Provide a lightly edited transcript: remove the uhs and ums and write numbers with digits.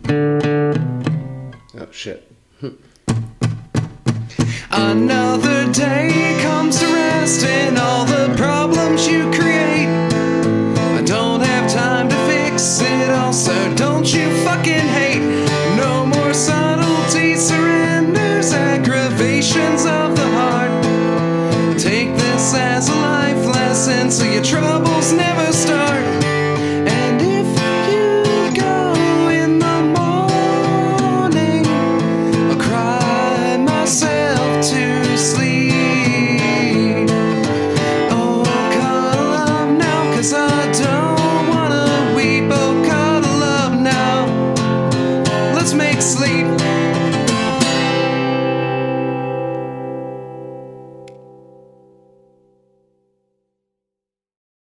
Oh, shit. Another day comes to rest in all the problems you create. I don't have time to fix it all, so don't you fucking hate. No more subtleties, surrenders, aggravations of the heart. Take this as a life lesson so your troubles never start.